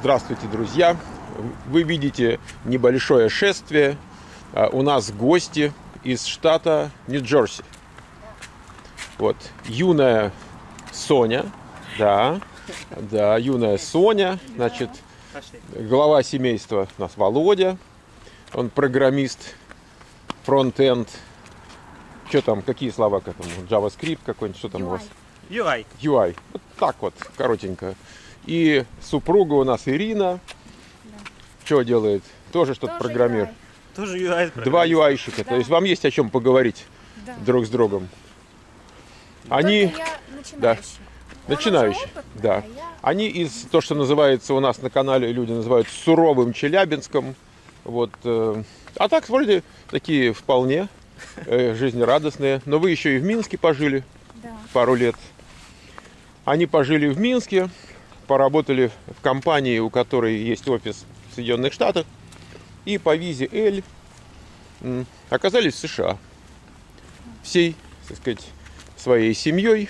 Здравствуйте, друзья! Вы видите небольшое шествие. У нас гости из штата Нью-Джерси. Вот, юная Соня. Да, юная Соня. Значит, глава семейства у нас Володя. Он программист, фронт-энд. Что там, какие слова к этому? JavaScript какой-нибудь, что там у вас? UI. Вот так вот, коротенько. И супруга у нас Ирина. Да. Что делает? Тоже что-то программирует. Тоже UI. Два UI-щика. Да. То есть вам есть о чем поговорить друг с другом. Они... Начинающие. Да. Они из то, что называется у нас на канале, люди называют суровым Челябинском. Вот. А так вроде такие вполне жизнерадостные. Но вы еще и в Минске пожили пару лет. Они пожили в Минске, поработали в компании, у которой есть офис в Соединенных Штатах, и по визе L оказались в США. Всей, так сказать, своей семьей.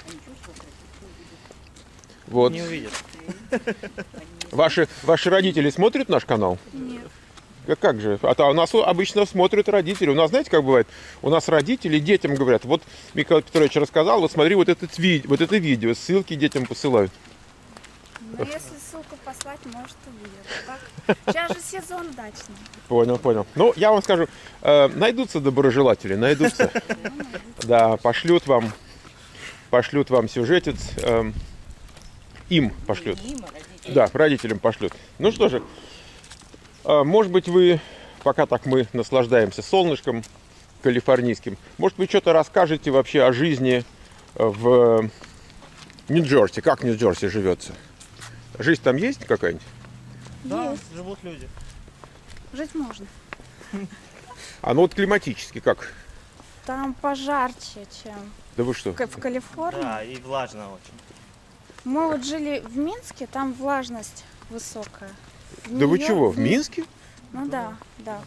Вот. Не увидят. Ваши родители смотрят наш канал? Нет. Как же? А у нас обычно смотрят родители. У нас, знаете, как бывает? У нас родители детям говорят: вот Михаил Петрович рассказал, вот смотри, вот это видео, ссылки детям посылают. Ну, если ссылку послать, может, увидят. Сейчас же сезон дачный. Понял. Ну, я вам скажу, найдутся доброжелатели, найдутся. Да, пошлют вам сюжетец. Им пошлют. Да, родителям пошлют. Ну что же, может быть, вы, пока так мы наслаждаемся солнышком калифорнийским, может, вы что-то расскажете вообще о жизни в Нью-Джерси? Как в Нью-Джерси живется? Жизнь там есть какая-нибудь? Да, Есть. живут люди. Жить можно. А ну вот климатически как? Там пожарче, чем Да вы что? в Калифорнии. Да, и влажно очень. Мы вот жили в Минске, там влажность высокая. Да вы чего, в Минске? Ну да.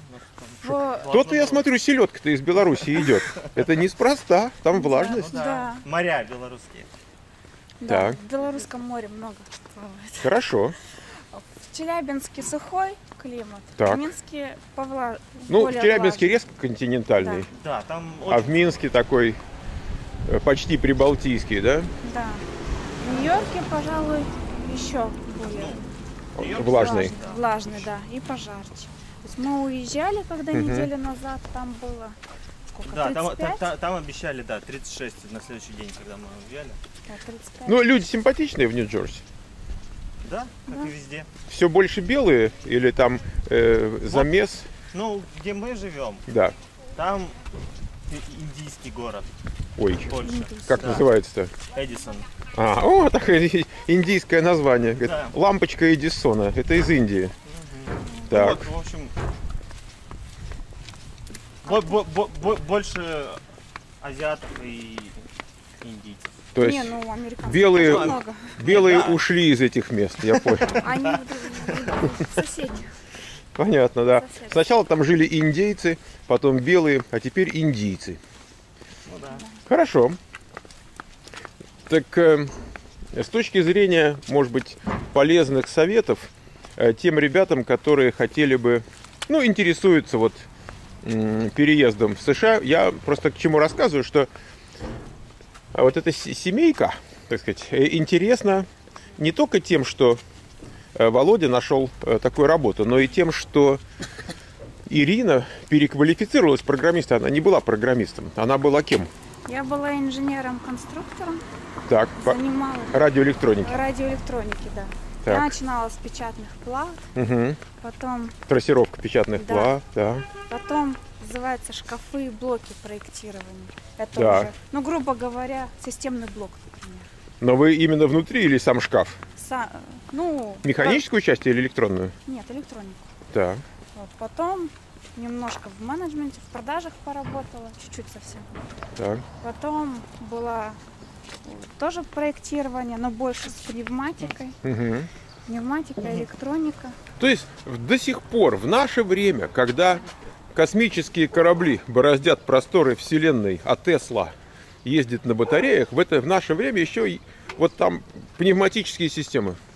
То-то я смотрю, селедка-то из Беларуси идет. Это неспроста, там влажность. Да. Моря белорусские. Да, Так. в Белорусском море много плавает. Хорошо. В Челябинске сухой климат, Так. в Минске Ну, в более Челябинске влажный. резко континентальный, Да, там а в Минске такой почти прибалтийский, да? Да. В Нью-Йорке, пожалуй, еще более Влажный. влажный, да, и пожарче. То есть мы уезжали, когда неделю назад, там было сколько, Да, 35? там обещали, 36 на следующий день, когда мы уезжали. Да, 35. Ну, люди симпатичные в Нью-Джерси. Да, как и везде. Все больше белые или там замес? Ну, где мы живем, Да. там индийский город. Ой, Польша. как Да. называется-то? Эдисон. Такое индийское название. Говорит, Да. лампочка Эдисона. Это из Индии. Так. Вот, в общем, больше азиатов и индийцев. То есть Не, ну, американцев белые- тоже много. белые Да. ушли из этих мест, я понял. Они соседи. Понятно, да. Соседи. Сначала там жили индейцы, потом белые, а теперь индийцы. Ну да. Хорошо. Так с точки зрения, может быть, полезных советов тем ребятам, которые хотели бы, интересуются вот переездом в США, я просто к чему рассказываю, что вот эта семейка, так сказать, интересна не только тем, что Володя нашел такую работу, но и тем, что Ирина переквалифицировалась в программиста. Она не была программистом, она была кем? Я была инженером-конструктором, Так, по занималась радиоэлектронике. радиоэлектроники, да. Так. Я начинала с печатных плат, Угу. потом Трассировка печатных Да. плат, да. Потом называется шкафы и блоки проектирования. Это Да. уже, грубо говоря, системный блок, например. Но вы именно внутри или сам шкаф? Механическую часть или электронную? Нет, электронику. Так. Вот. Потом немножко в менеджменте, в продажах поработала, чуть-чуть совсем. Так. Потом было тоже проектирование, но больше с пневматикой. Угу. Пневматика, электроника. То есть до сих пор, в наше время, когда космические корабли бороздят просторы Вселенной, а Тесла ездит на батареях, в наше время еще и вот там пневматические системы. Ну,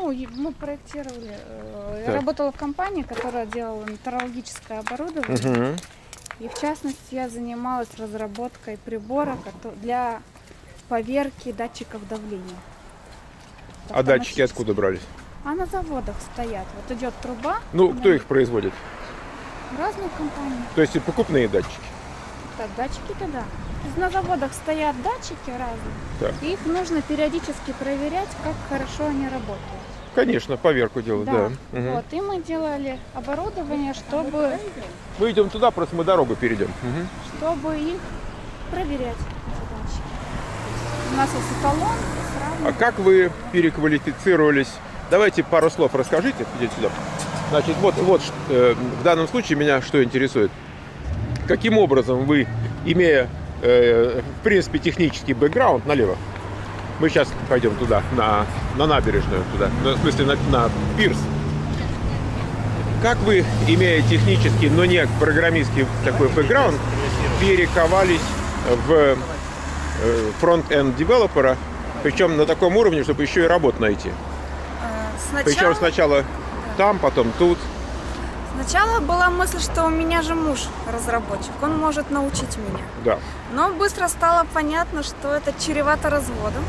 Ну, мы проектировали. Я Так. работала в компании, которая делала метеорологическое оборудование. Мгм. И в частности я занималась разработкой прибора для поверки датчиков давления. А датчики откуда брались? А на заводах стоят. Вот идет труба. Ну, она- кто их производит? Разные компании. То есть и покупные датчики. Так, датчики-то да. То есть на заводах стоят датчики разные. Так. И их нужно периодически проверять, как хорошо они работают. Конечно, поверку делают, да. Мгм. Вот. И мы делали оборудование, чтобы Мы идем туда, просто мы дорогу перейдем. Мгм. их проверять. эти датчики. У нас есть эталон, А сравнивать. как вы переквалифицировались? Давайте пару слов расскажите. Идите сюда. Значит, в данном случае меня что интересует. Каким образом вы, имея, в принципе, технический бэкграунд, налево, мы сейчас пойдем туда, на набережную, туда, в смысле, на пирс. Как вы, имея технический, но не программистский такой бэкграунд, перековались в фронт-энд девелопера, причем на таком уровне, чтобы еще и работу найти? Причем сначала там, потом тут. Сначала была мысль, что у меня же муж разработчик, он может научить меня. Да. Но быстро стало понятно, что это чревато разводом.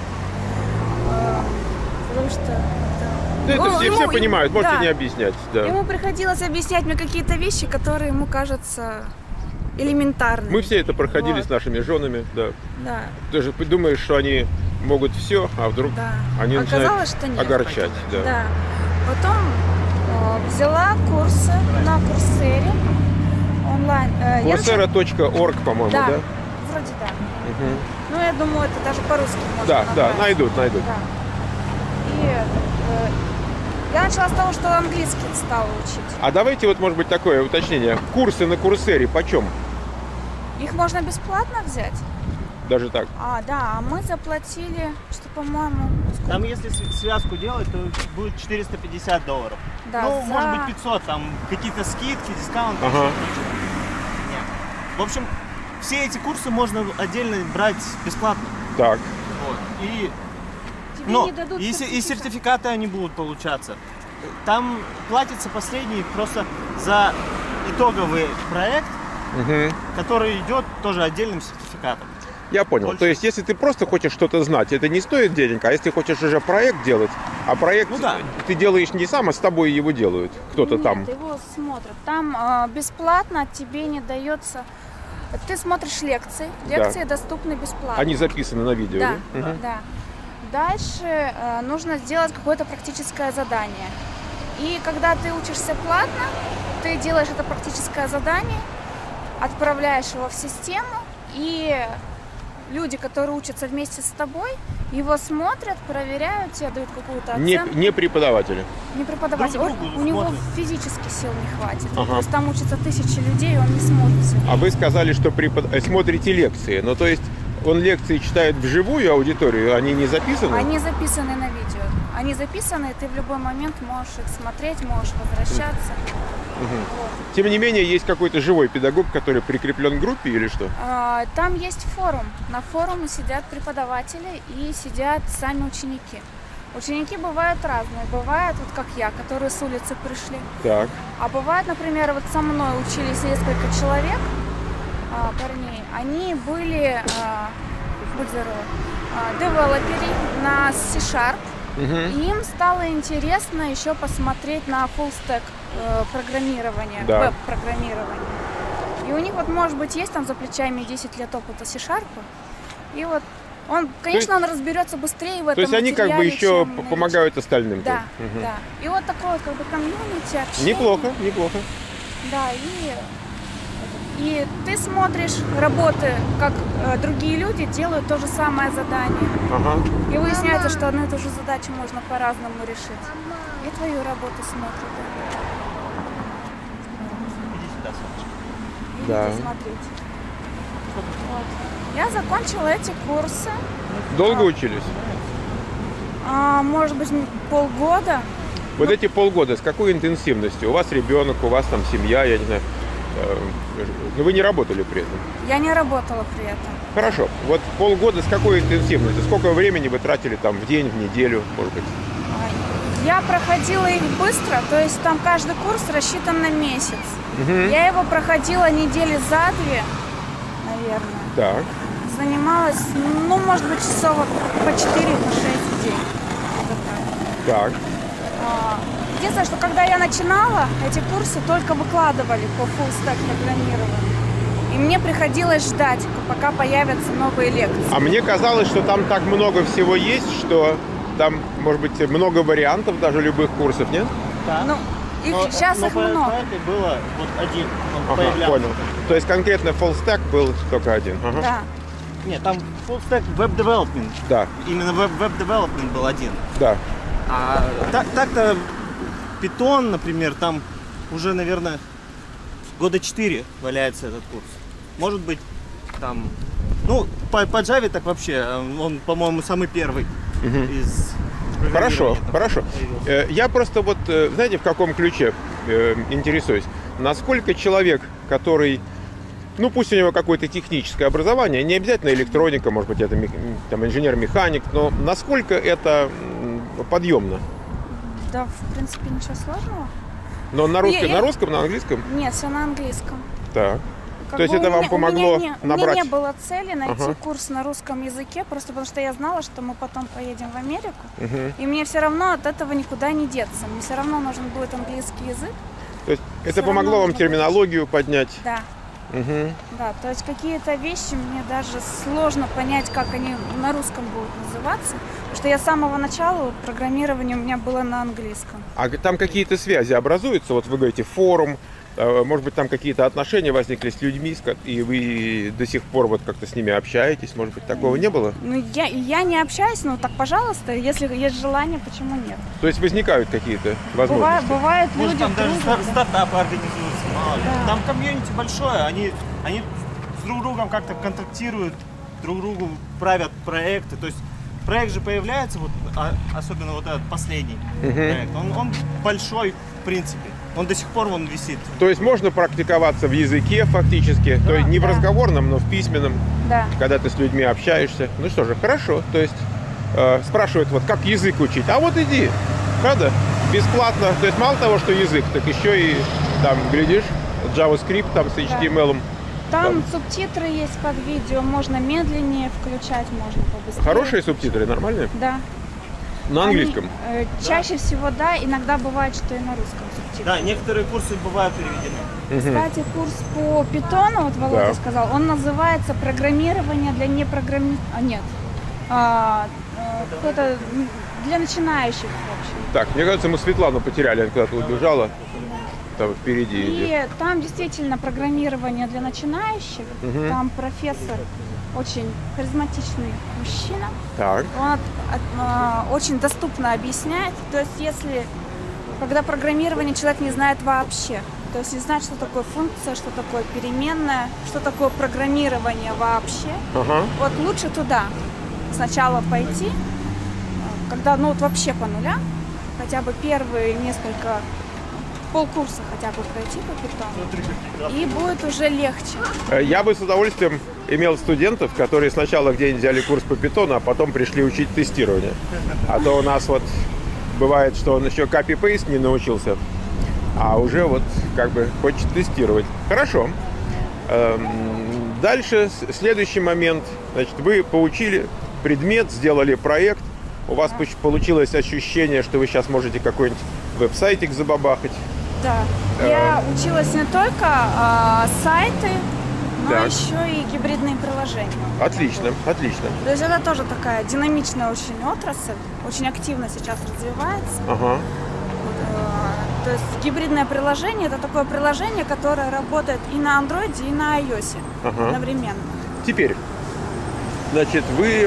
Потому что Да это все ему- понимают, можете да. не объяснять. Да. Ему приходилось объяснять мне какие-то вещи, которые ему кажутся элементарными. Мы все это проходили Вот. с нашими женами. Да. Да, Ты же думаешь, что они могут все, а вдруг да. они начинают Оказалось, что нет. огорчать. Да. Да. Потом взяла курсы на Курсере онлайн. Я начала- Coursera.org, по-моему, Да, да? вроде да. Мгм. Ну, я думаю, это даже по-русски можно Да, да, набрать. найдут. Да. И я начала с того, что английский стала учить. А давайте вот, может быть, такое уточнение. Курсы на Курсере почем? Их можно бесплатно взять. Даже так. Да, а мы заплатили, что, по-моему, Там, если связку делать, то будет $450. да, Ну, за- может быть 500, там какие-то скидки, дискаунты. Ага. еще ничего. Нет. В общем, все эти курсы можно отдельно брать бесплатно. Так. Вот. И, тебе но не дадут и сертификаты они будут получаться. Там платится последний просто за итоговый проект, Мгм. который идет тоже отдельным сертификатом. Я понял. Больше. То есть, если ты просто хочешь что-то знать, это не стоит денег, а если хочешь уже проект делать, а проект Ну да. ты делаешь не сам, а с тобой его делают. Кто-то Нет, там. его смотрят. Там бесплатно тебе не дается. Ты смотришь лекции. Лекции доступны бесплатно. Они записаны на видео, Да, да? Мгм. да. Дальше нужно сделать какое-то практическое задание. И когда ты учишься платно, ты делаешь это практическое задание, отправляешь его в систему, и люди, которые учатся вместе с тобой, его смотрят, проверяют, тебе дают какую-то Не, оценку. не преподаватели. Не преподаватель. Друг другу У него смотрят. физически сил не хватит. Ага. То есть там учатся тысячи людей, он не сможет всё А вы сказали, что смотрите лекции. Ну, то есть он лекции читает вживую аудиторию, они не записаны? Они записаны на видео. Они записаны, и ты в любой момент можешь их смотреть, можешь возвращаться. Вот. Тем не менее, есть какой-то живой педагог, который прикреплен к группе или что? Там есть форум. На форуме сидят преподаватели и сидят сами ученики. Ученики бывают разные. Бывают, вот как я, которые с улицы пришли. Так. А бывает, например, вот со мной учились несколько человек, парней. Они были, будь здорова, девелоперы на C-Sharp. Мгм. И им стало интересно еще посмотреть на full stack программирование, Да. веб-программирование. И у них вот, может быть, есть там за плечами 10 лет опыта C-Sharp. И вот он, конечно, он разберется быстрее в этом То есть они как бы материале, еще чем новичок. помогают остальным. Да, Мгм. да. И вот такое вот как бы комьюнити, общение. Неплохо, неплохо. Да, и ты смотришь работы, как другие люди делают то же самое задание. Ага. И выясняется, что одну и ту же задачу можно по-разному решить. И твою работу смотрят. Иди сюда, Сонечка. И Да. идите смотреть. Вот. Я закончила эти курсы, Долго учились? может быть, полгода. Вот эти полгода, с какой интенсивностью? У вас ребенок, у вас там семья, я не знаю. Но вы не работали при этом. Я не работала при этом. Хорошо. Вот полгода с какой интенсивностью? Сколько времени вы тратили там в день, в неделю, может быть? Я проходила их быстро, то есть там каждый курс рассчитан на месяц. Я его проходила недели за 2, наверное. Так. Занималась, ну, может быть, часов по 4-6 в день. Так. Единственное, что когда я начинала, эти курсы только выкладывали по full-stack программированию. И мне приходилось ждать, пока появятся новые лекции. А мне казалось, что там так много всего есть, что там, может быть, много вариантов даже любых курсов, нет? Да. Ну, сейчас их много. По этой было вот один, он Ага, появлялся. понял. То есть конкретно full stack был только один. Ага. Да. Нет, там full stack web development. Да, Именно web development был один. да. А так-то Python, например, там уже, наверное, года 4 валяется этот курс. Может быть, там... Ну, по Java так вообще, он, по-моему, самый первый из... Хорошо, программирования хорошо. появился. Я просто вот, знаете, в каком ключе интересуюсь? Насколько человек, который, ну пусть у него какое-то техническое образование, не обязательно электроника, может быть, это там, инженер-механик, но насколько это подъемно? Да, в принципе, ничего сложного. Но на русском, Я- на русском, на английском? Нет, все на английском. Так. Как То есть бы это у вам меня- помогло у меня набрать? У меня не было цели найти Ага. курс на русском языке, просто потому что я знала, что мы потом поедем в Америку. Мгм. И мне все равно от этого никуда не деться. Мне все равно нужен будет английский язык. То есть это Всё помогло равно вам нужно терминологию поднять? Да, Мгм. да. То есть какие-то вещи мне даже сложно понять, как они на русском будут называться. Потому что я с самого начала программирование у меня было на английском. А там какие-то связи образуются? Вот вы говорите, форум, может быть, там какие-то отношения возникли с людьми, и вы до сих пор вот как-то с ними общаетесь? Может быть, такого не было? Ну, я не общаюсь, но так, пожалуйста, если есть желание, почему нет? То есть возникают какие-то возможности? Бывает, Может, люди там даже дружат, да. стартапы организуются, мало ли. Да. Там комьюнити большое, они с друг другом как-то контактируют, друг другу правят проекты. То есть проект же появляется, вот, особенно вот этот последний проект, он большой в принципе. Он до сих пор вон висит. То есть можно практиковаться в языке фактически, то есть не в Да. разговорном, но в письменном, Да. когда ты с людьми общаешься. Ну что же, хорошо. То есть спрашивают, вот как язык учить? А вот иди, правда? Бесплатно. То есть мало того, что язык, так еще и там, глядишь, JavaScript там с HTML. Там субтитры есть под видео, можно медленнее включать, можно побыстрее. Хорошие субтитры, нормальные? Да. На английском? Они, чаще всего, да, иногда бывает, что и на русском субтитры. Да, некоторые курсы бывают переведены. Кстати, курс по питону, вот Володя Да. сказал, он называется «Программирование для непрограммистов». Нет. Какой-то для начинающих, в общем. Так, мне кажется, мы Светлану потеряли, она куда-то убежала. Там впереди идет. И там действительно программирование для начинающих. Там профессор очень харизматичный мужчина. Так. Он очень доступно объясняет. То есть, если когда программирование человек не знает вообще, то есть не знает, что такое функция, что такое переменная, что такое программирование вообще, Ага. вот лучше туда сначала пойти, когда ну вот вообще по нулям, хотя бы первые несколько полкурса хотя бы пройти по питону, и будет уже легче. Я бы с удовольствием имел студентов, которые сначала где-нибудь взяли курс по питону, а потом пришли учить тестирование. А то у нас вот бывает, что он еще копи-пейст не научился, а уже вот как бы хочет тестировать. Хорошо. Дальше следующий момент. Значит, вы поучили предмет, сделали проект. У вас получилось ощущение, что вы сейчас можете какой-нибудь веб-сайтик забабахать. Да. Я училась не только сайты, но Так. еще и гибридные приложения. Отлично, отлично. То есть это тоже такая динамичная очень отрасль, очень активно сейчас развивается. Ага. То есть гибридное приложение — это такое приложение, которое работает и на Android, и на iOS Ага. одновременно. Теперь, значит, вы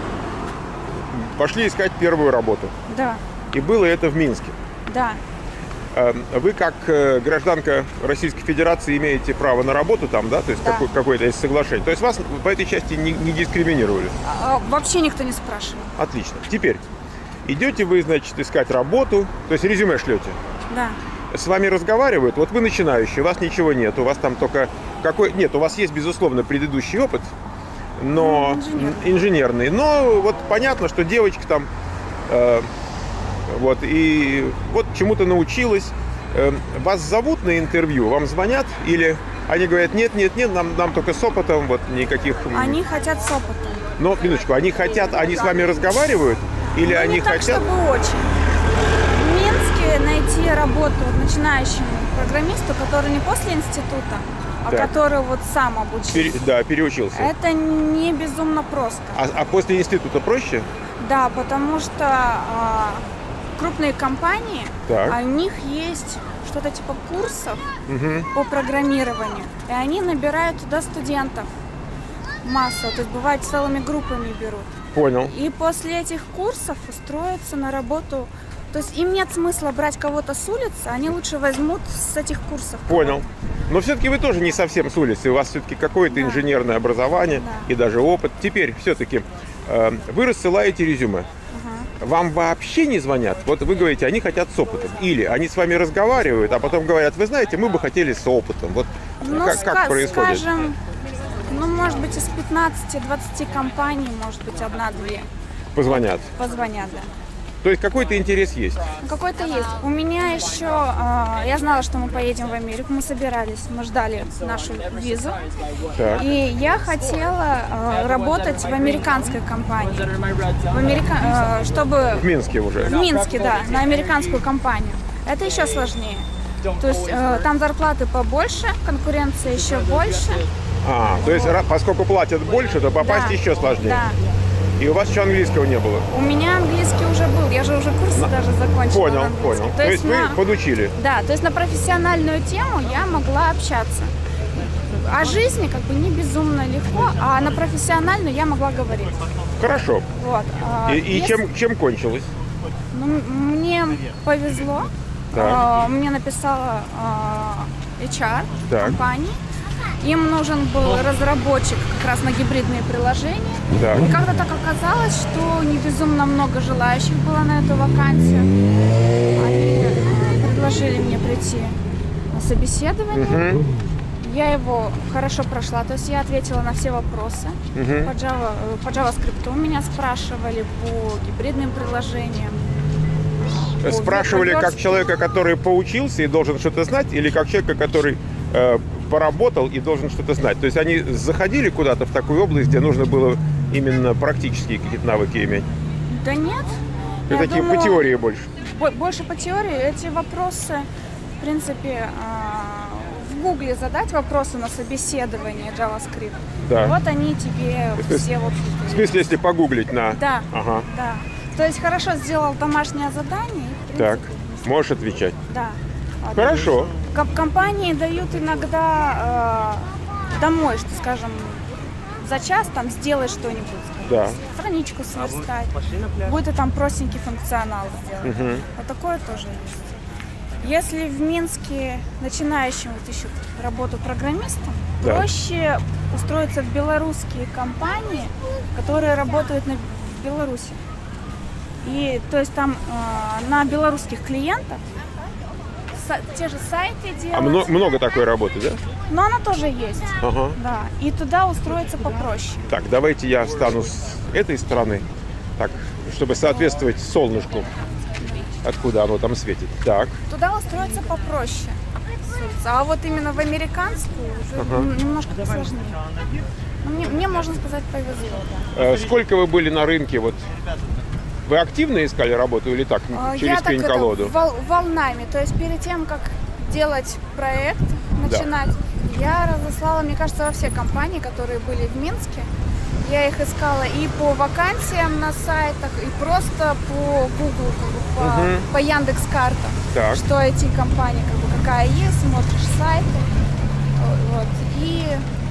пошли искать первую работу. Да, И было это в Минске. да. Вы как гражданка Российской Федерации имеете право на работу там, да? То есть Да. какое-то есть соглашение. То есть вас по этой части не дискриминировали. Вообще никто не спрашивал. Отлично. Теперь, идете вы, значит, искать работу, то есть резюме шлете. Да. С вами разговаривают, вот вы начинающий, у вас ничего нет, у вас там только нет, у вас есть, безусловно, предыдущий опыт, но Инженерный. инженерный. Но вот понятно, что девочка там Вот, и вот чему-то научилась. Вас зовут на интервью, вам звонят? Или они говорят, нет, нам только с опытом, вот никаких... Они хотят с опытом. Но, минуточку, они хотят, они с вами разговаривают? Или Ну, они не так, хотят... чтобы очень. В Минске найти работу начинающему программисту, который не после института, а Так. который вот сам обучился, Да, переучился. это не безумно просто. А после института проще? Да, потому что крупные компании, Так. у них есть что-то типа курсов Мгм. по программированию, и они набирают туда студентов массово, то есть бывает целыми группами берут. Понял. И после этих курсов устроиться на работу. То есть им нет смысла брать кого-то с улицы, они лучше возьмут с этих курсов. Понял. Но все-таки вы тоже не совсем с улицы. У вас все-таки какое-то Да. инженерное образование Да. и даже опыт. Теперь все-таки вы рассылаете резюме. Вам вообще не звонят? Вот вы говорите, они хотят с опытом. Или они с вами разговаривают, а потом говорят, вы знаете, мы бы хотели с опытом. Вот Ну, как происходит? скажем, ну, может быть, из 15-20 компаний, может быть, 1-2 Позвонят. позвонят, да. То есть какой-то интерес есть. Ну, какой-то есть. У меня еще, я знала, что мы поедем в Америку, мы собирались, мы ждали нашу визу. Так. И я хотела работать в американской компании, чтобы В Минске уже. в Минске, да, на американскую компанию. Это еще сложнее. То есть там зарплаты побольше, конкуренция еще больше. То есть поскольку платят больше, то попасть Да, еще сложнее. Да. И у вас еще английского не было. У меня английский уже был, я же уже курсы даже закончила. Понял, на английском. понял. То есть вы на- подучили. Да, то есть на профессиональную тему я могла общаться. О жизни как бы не безумно легко, а на профессиональную я могла говорить. Хорошо. Вот. И Если- чем кончилось? Ну, мне повезло. Так. Мне написала HR Так. компании. Им нужен был разработчик как раз на гибридные приложения. Так. И как-то так оказалось, что не безумно много желающих было на эту вакансию. Они предложили мне прийти на собеседование. Мгм. Я его хорошо прошла, то есть я ответила на все вопросы. Мгм. По JavaScript меня спрашивали, по гибридным приложениям. Спрашивали как человека, который поучился и должен что-то знать, или как человека, который поработал и должен что-то знать. То есть они заходили куда-то в такую область, где нужно было именно практические какие-то навыки иметь. Да нет. И Я такие думаю, по теории больше. Больше по теории. Эти вопросы, в принципе, в Гугле задать вопросы на собеседование JavaScript. Да. Вот они тебе То есть, все вот. В смысле, если погуглить на... Да. Ага. Да. То есть хорошо сделал домашнее задание. И, в Так, принципе, можешь отвечать. Да. Вот. Хорошо. Компании дают иногда домой, что, скажем, за час там сделай что-нибудь. Да. Страничку сверстать. Будет там простенький функционал сделать. Мгм. Вот такое тоже есть. Если в Минске начинающим вот ищут работу программистом, Да. проще устроиться в белорусские компании, которые работают в Беларуси. И то есть там на белорусских клиентов те же сайты делать, А много такой работы, да? но она тоже есть. Ага. Да, и туда устроиться попроще. Так, давайте я встану с этой стороны, так, чтобы соответствовать солнышку, откуда оно там светит. Так, Туда устроиться попроще. А вот именно в американскую уже немножко посложнее. Но мне, можно сказать, повезло. Да. сколько вы были на рынке? Вот вы активно искали работу или так, Я через так пень-колоду? волнами. То есть перед тем, как делать проект, начинать, я разослала, мне кажется, во все компании, которые были в Минске. Я их искала и по вакансиям на сайтах, и просто по Google, по Яндекс.Картам. Так. Что IT-компания, какая есть, смотришь сайты. Вот. И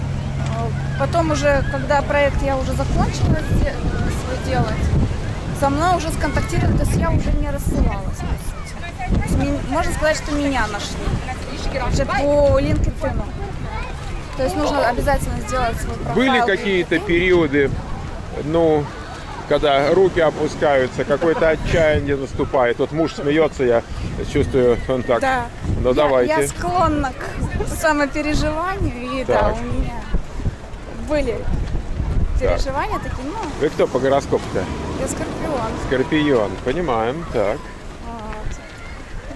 потом уже, когда проект я уже закончила свой делать, со мной уже сконтактировали, то есть я уже не рассылалась, по сути. Можно сказать, что меня нашли. Вообще по LinkedIn. То есть нужно обязательно сделать свой профайл. Были какие-то периоды, ну, когда руки опускаются, какое-то отчаяние наступает. Вот муж смеется, я чувствую, он так. Да. Ну, давайте. Я склонна к самопереживанию, и да, Так. у меня были переживания такие, ну, Вы кто по гороскопу-то? я скорпион. Скорпион, понимаем, так.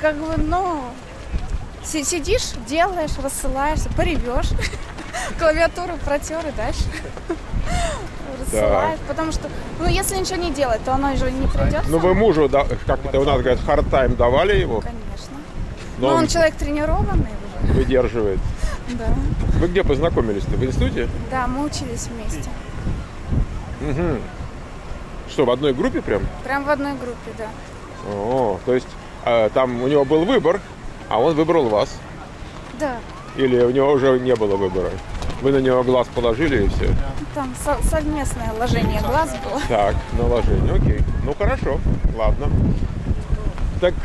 как бы, ну, сидишь, делаешь, рассылаешься, поревешь, клавиатуру протер и дальше рассылаешь. Потому что, ну, если ничего не делать, то оно же не придет. Ну, вы мужу, как это у нас говорят, hard-time давали его? Конечно. Но Но он он человек тренированный уже. выдерживает. Да. Вы где познакомились-то? В институте? Да, мы учились вместе. Угу. Что, в одной группе прям? Прям в одной группе, да. О, то есть там у него был выбор, а он выбрал вас? Да. Или у него уже не было выбора? Вы на него глаз положили и все? Там совместное ложение глаз было. Так, наложение, окей. Ну хорошо, ладно. Так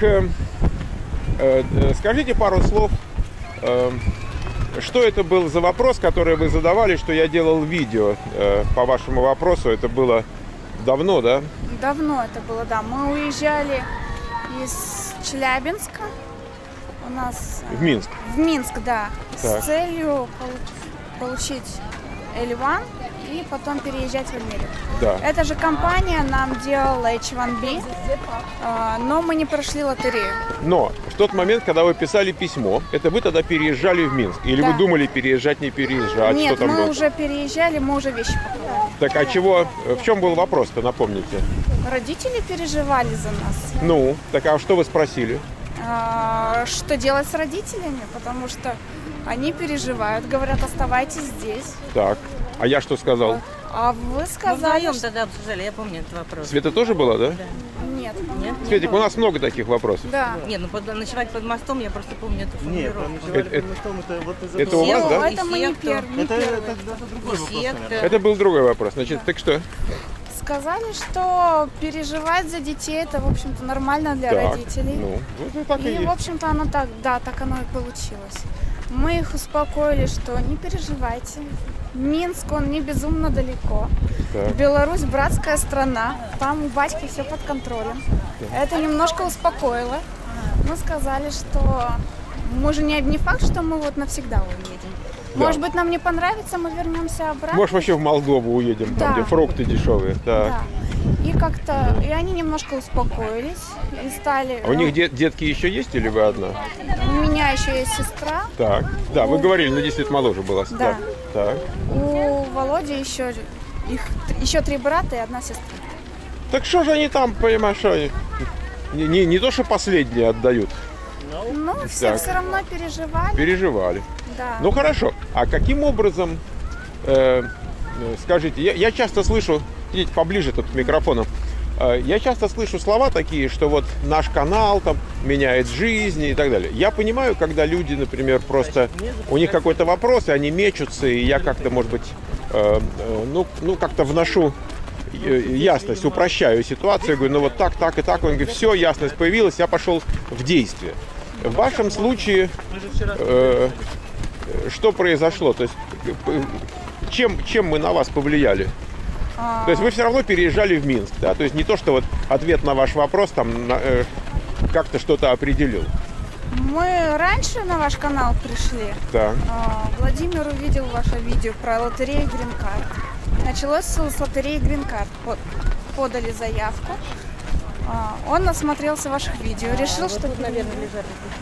скажите пару слов. Что это был за вопрос, который вы задавали, что я делал видео по вашему вопросу? Это было давно, да? Давно это было, да. Мы уезжали из Челябинска. У нас... В Минск. В Минск, да. Так. С целью получить L1 и потом переезжать в Америку. Да. Эта же компания нам делала H1B, но мы не прошли лотерею. Но в тот момент, когда вы писали письмо, это вы тогда переезжали в Минск? Или Да. вы думали переезжать, не переезжать? Нет, что там мы было? уже переезжали, мы уже вещи покупали. Так а чего, в чем был вопрос-то, напомните? Родители переживали за нас. Ну, так а что вы спросили? Что делать с родителями, потому что они переживают, говорят, оставайтесь здесь. Так, а я что сказал? А вы Мы сказали, вдвоем тогда обсуждали, я помню этот вопрос. Света тоже была, да? нет. Нет? Светик, у нас много таких вопросов. Да. Не, ну ночевать под мостом, я просто помню эту Нет, формулировку. ночевали Это- под мостом, это вот из это у вас, Ну, да? это мы не Сектор. первые. Это другой вопрос, Секта. наверное. Это был другой вопрос. Значит, так что? Сказали, что переживать за детей это, в общем-то, нормально для Так, родителей. ну, вот так и И, в есть. общем-то, оно так, да, так оно и получилось. Мы их успокоили, что не переживайте. Минск, он не безумно далеко. Так. Беларусь братская страна, там у батьки все под контролем. Это немножко успокоило. Мы сказали, что мы же не факт, что мы вот навсегда уедем. Да. Может быть, нам не понравится, мы вернемся обратно. Может, вообще в Молдову уедем, там, Да. где фрукты дешевые. Так. Да. И как-то, и они немножко успокоились и стали. А у них детки еще есть или вы одна? У меня еще есть сестра. Так. Да, вы говорили, на 10 лет моложе была. Да. Так. У Володи еще 3 брата и 1 сестра. Так что же они там, понимаешь, что они? Не то, что последние отдают, Ну, все Так. все равно переживали. переживали. Да. Ну хорошо. А каким образом, скажите, я часто слышу, идите поближе тут к микрофону, я часто слышу слова такие, что вот наш канал там меняет жизни и так далее. Я понимаю, когда люди, например, просто у них какой-то вопрос, и они мечутся, и я как-то, может быть, ну как-то вношу ясность, упрощаю ситуацию, говорю, ну вот так, так и так. Он говорит, все, ясность появилась, я пошел в действие. В вашем случае что произошло? То есть чем мы на вас повлияли? То есть вы все равно переезжали в Минск, да? То есть не то, что вот ответ на ваш вопрос там как-то что-то определил. Мы раньше на ваш канал пришли. Так. Владимир увидел ваше видео про лотерею Green Card. Началось с лотереи Green Card. Подали заявку. Он насмотрелся ваших видео, решил, что, наверное, лежат.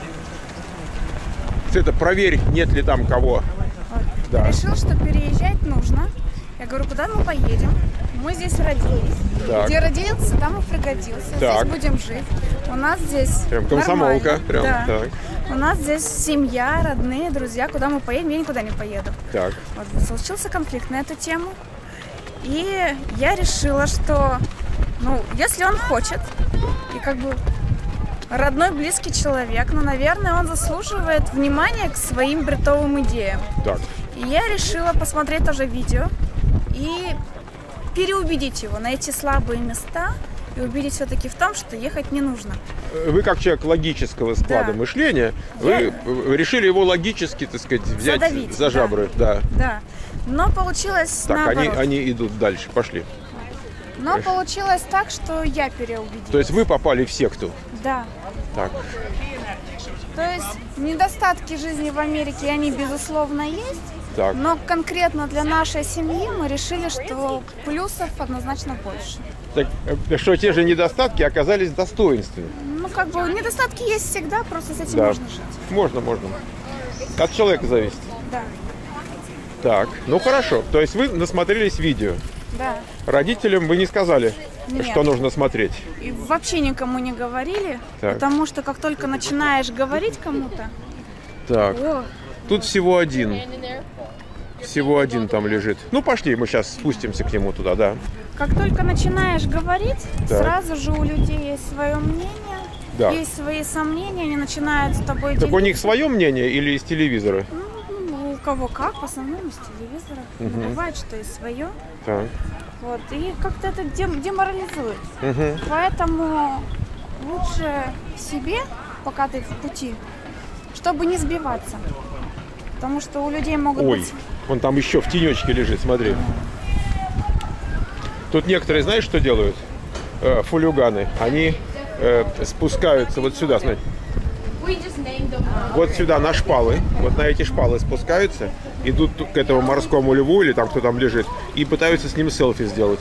Это проверь, нет ли там кого. Да. Решил, что переезжать нужно. Я говорю, куда мы поедем? Мы здесь родились. Так. Где родился, там и пригодился. Так. Здесь будем жить. У нас здесь Прям комсомолка. нормально. Прям, Да. так. У нас здесь семья, родные, друзья. Куда мы поедем? Я никуда не поеду. Так. Вот, случился конфликт на эту тему. И я решила, что, ну, если он хочет, и как бы родной, близкий человек, ну, наверное, он заслуживает внимания к своим бредовым идеям. Так. И я решила посмотреть тоже видео и переубедить его, найти слабые места и убедить все-таки в том, что ехать не нужно. Вы как человек логического склада Да. мышления, вы решили его логически, так сказать, взять Задавить, за жабры. Да. Да. Но получилось Так, наоборот. они идут дальше, пошли. Но получилось так, что я переубедила. То есть вы попали в секту. Да. Так. То есть недостатки жизни в Америке, они безусловно есть, Так. но конкретно для нашей семьи мы решили, что плюсов однозначно больше. Так, что те же недостатки оказались достоинствами. Ну, как бы недостатки есть всегда, просто с этим Да. можно жить. Можно. От человека зависит. Да, Так, ну хорошо. То есть вы насмотрелись видео. да. Родителям вы не сказали, Нет. что нужно смотреть. И вообще никому не говорили, Так. потому что как только начинаешь говорить кому-то, Так, о, тут всего один. Всего один там лежит. Ну, пошли, мы сейчас спустимся к нему туда, да. как только начинаешь говорить, Так. сразу же у людей есть свое мнение, Да. есть свои сомнения, они начинают с тобой Так у делиться. них свое мнение или из телевизора? Ну, у кого как, в основном из телевизора. Но бывает, что и свое. Так. Вот. И как-то это деморализует. Мгм. Поэтому лучше себе, пока ты в пути, чтобы не сбиваться. Потому что у людей могут Ой, быть... он там еще в тенечке лежит, смотри. Тут некоторые, знаешь, что делают? Фулюганы. Они спускаются вот сюда, смотри. Вот сюда на шпалы. Вот на эти шпалы спускаются, идут к этому морскому льву или там кто там лежит и пытаются с ним селфи сделать.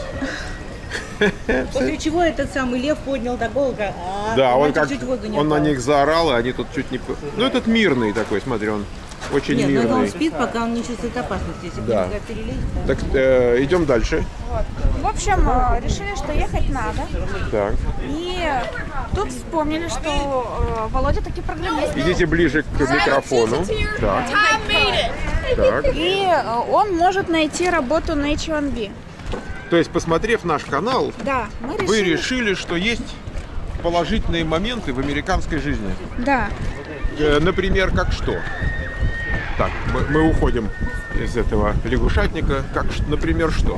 После чего этот самый лев поднял так голову, Да, он как чуть в воду не он на упал. них заорал, и они тут чуть не... Ну, этот мирный такой, смотри, он очень Нет, ну это он мирный. спит, пока он не чувствует опасности. Если бы Да. нельзя перелезть, Так, идем дальше. В общем, решили, что ехать надо. Так. И тут вспомнили, что Володя таки программист. Идите ближе к микрофону. Так. Так. И он может найти работу на H1B. То есть, посмотрев наш канал, Да, мы вы решили... решили, что есть положительные моменты в американской жизни. Да. Например, как что? Так, мы уходим из этого лягушатника. Как, например, что?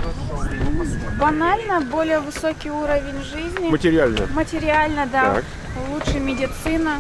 Банально, более высокий уровень жизни. Материально. Материально, да. Так. Лучше медицина.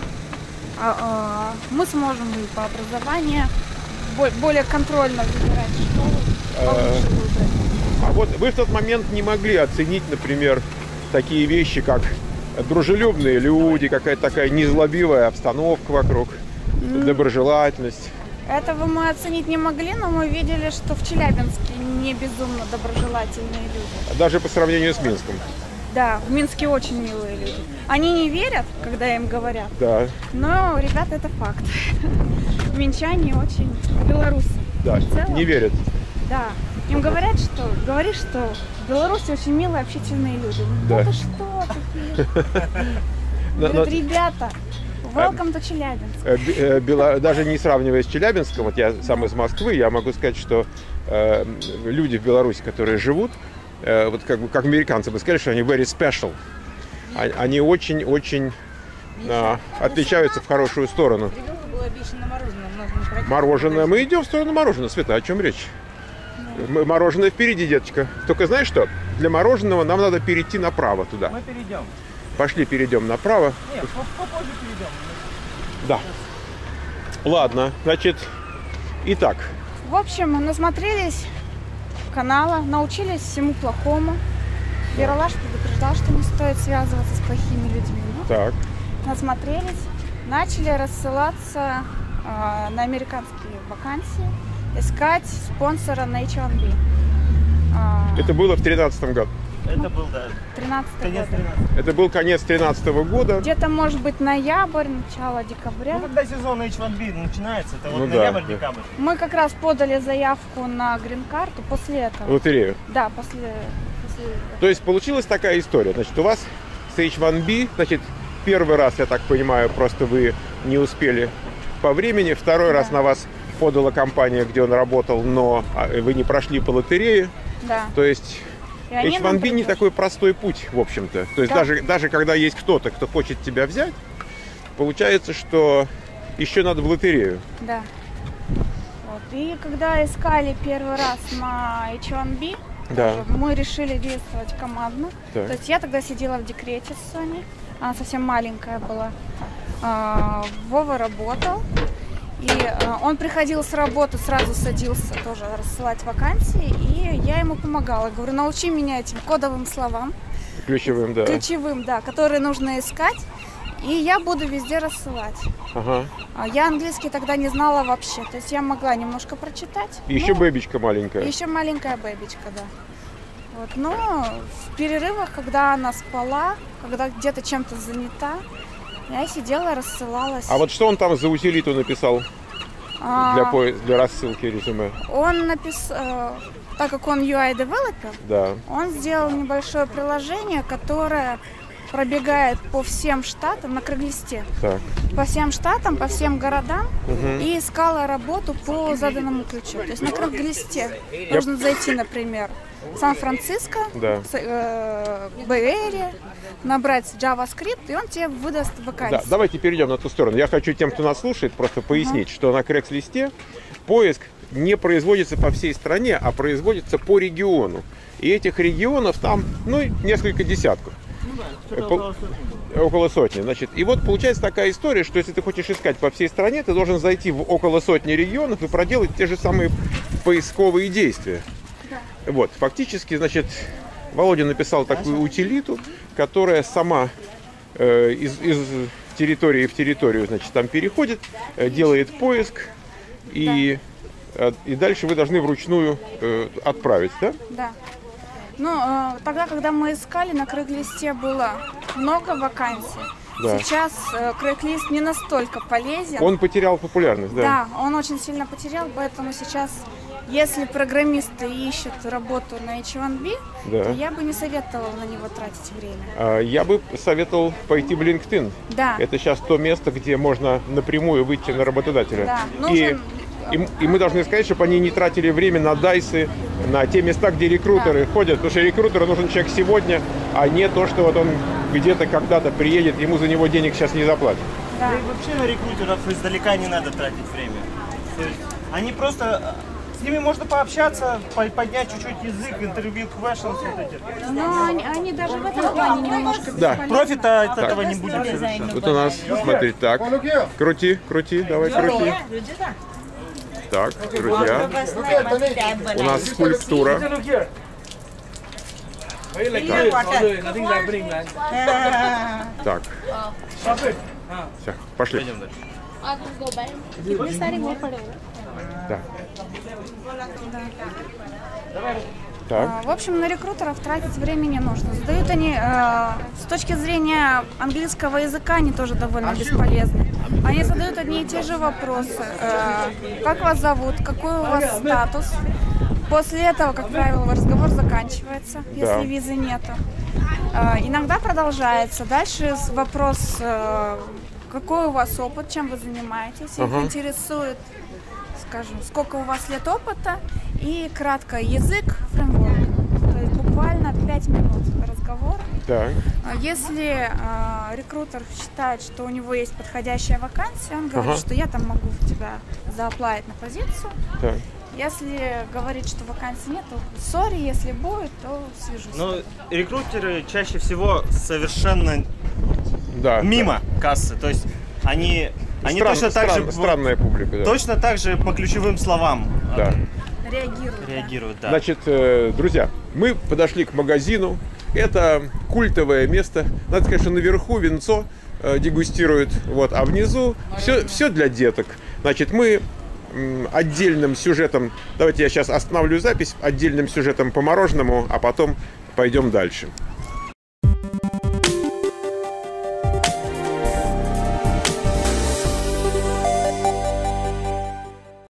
Мы сможем и по образованию более контрольно выбирать школу. Получше выбрать. А вот вы в тот момент не могли оценить, например, такие вещи, как дружелюбные люди, какая-то такая незлобивая обстановка вокруг, доброжелательность. Этого мы оценить не могли, но мы видели, что в Челябинске не безумно доброжелательные люди. Даже по сравнению с Минском. Да, в Минске очень милые люди. Они не верят, когда им говорят, Да, но, ребята, это факт. Минчане очень белорусы. да, В целом, не верят. Да. Им говорят, что говоришь, что в Беларуси очень милые, общительные люди. Да. Ну ты что такие? Говорят, ребята, welcome to Челябинск. Даже не сравнивая с Челябинском, вот я сам из Москвы, я могу сказать, что люди в Беларуси, которые живут, вот как американцы бы сказали, что они very special. Они очень-очень отличаются в хорошую сторону. ребенку было обещано мороженое. Нужно не пройти. Мороженое. Мы идем в сторону мороженого. Света, о чем речь? Мороженое впереди, деточка. Только знаешь что? Для мороженого нам надо перейти направо туда. Мы перейдем. Пошли, перейдем направо. Нет, попозже перейдем. Да. Ладно, значит, итак. В общем, насмотрелись канала, научились всему плохому. Ералаш предупреждал, что не стоит связываться с плохими людьми. Ну, Так. насмотрелись, начали рассылаться на американские вакансии, искать спонсора на H1B. Это было в 2013 году. Это был, да, 13 конец года. 13. Это был конец 2013 года. Где-то, может быть, ноябрь, начало декабря. Ну, когда сезон H1B начинается, это вот Ну да, ноябрь, да. декабрь. Мы как раз подали заявку на грин-карту после этого. Лотерею. Да, после То есть получилась такая история. Значит, у вас с H1B, значит, первый раз, я так понимаю, просто вы не успели по времени. Второй раз на вас подала компания, где он работал, но вы не прошли по лотерее. Да. То есть И они нам H1B не предложили. такой простой путь, в общем-то. То есть Да. даже когда есть кто-то, кто хочет тебя взять, получается, что еще надо в лотерею. Да. Вот. И когда искали первый раз на H1B, Да. тоже мы решили действовать командно. Так. То есть я тогда сидела в декрете с Соней, она совсем маленькая была. Вова работал, и он приходил с работы, сразу садился тоже рассылать вакансии, и я ему помогала. Говорю, научи меня этим кодовым словам, Ключевым, да. ключевым, да, которые нужно искать, и я буду везде рассылать. Ага. Я английский тогда не знала вообще, то есть я могла немножко прочитать. И еще ну, бэбичка маленькая. Еще маленькая бэбичка, да. Вот. Но в перерывах, когда она спала, когда где-то чем-то занята, я сидела, рассылалась. А вот что он там за утилиту написал для рассылки резюме? Он написал, так как он UI-девелопер, Да. он сделал небольшое приложение, которое пробегает по всем штатам на круглисте. Так. По всем штатам, по всем городам Мгм. и искала работу по заданному ключу. То есть на круглисте нужно зайти, например, в Сан-Франциско, Да. Бэй-Эри, набрать JavaScript, и он тебе выдаст Да, вакансию. давайте перейдем на ту сторону. Я хочу тем, кто нас слушает, просто пояснить, что на Craigslist поиск не производится по всей стране, а производится по региону. И этих регионов там, несколько десятков. Около сотни. Значит, и вот получается такая история, что если ты хочешь искать по всей стране, ты должен зайти в около сотни регионов и проделать те же самые поисковые действия. Вот, фактически, значит, Володя написал такую утилиту, которая сама из территории в территорию, значит, там переходит, делает поиск, и дальше вы должны вручную отправить, да? Да. Тогда, когда мы искали, на Craigslist было много вакансий. Да. Сейчас Craigslist не настолько полезен. Он потерял популярность, да? Да, он очень сильно потерял, поэтому сейчас, если программисты ищут работу на H1B, Да. то я бы не советовала на него тратить время. Я бы советовал пойти в LinkedIn. Да. Это сейчас то место, где можно напрямую выйти на работодателя. Да, И мы должны сказать, чтобы они не тратили время на дайсы, на те места, где рекрутеры ходят. Потому что рекрутеру нужен человек сегодня, а не то, что вот он где-то когда-то приедет, ему за него денег сейчас не заплатят. Да. Да и вообще на рекрутеров издалека не надо тратить время. То есть они просто... С ними можно пообщаться, поднять чуть-чуть язык, интервью, questions, вот эти. Но они даже в этом плане немножко Да. бесполезны. Профита от этого не будет совершенно. Вот у нас, смотри, так, крути, давай крути. Так, друзья, у нас скульптура. Так, все, пошли. Да. Так, В общем, на рекрутеров тратить время не нужно. Задают они, с точки зрения английского языка, они тоже довольно бесполезны. Они задают одни и те же вопросы. Как вас зовут, какой у вас статус. После этого, как правило, разговор заканчивается, если визы нету. Иногда продолжается. Дальше вопрос, какой у вас опыт, чем вы занимаетесь. Их интересует, скажем, сколько у вас лет опыта и кратко язык, фреймворк. То есть буквально 5 минут разговора. так, Если рекрутер считает, что у него есть подходящая вакансия, он говорит, что я там могу тебя зааплавить на позицию. так. Если говорит, что вакансий нет, то сори, если будет, то свяжусь. Но рекрутеры чаще всего совершенно Да. мимо кассы. То есть они точно так же... Странная публика, да. Точно так же по ключевым словам Да. Реагируют. да. Значит, друзья, мы подошли к магазину. Это культовое место. Надо сказать, что наверху винцо дегустируют, вот, а внизу все для деток. Значит, мы отдельным сюжетом, давайте я сейчас остановлю запись, отдельным сюжетом по мороженому, а потом пойдем дальше.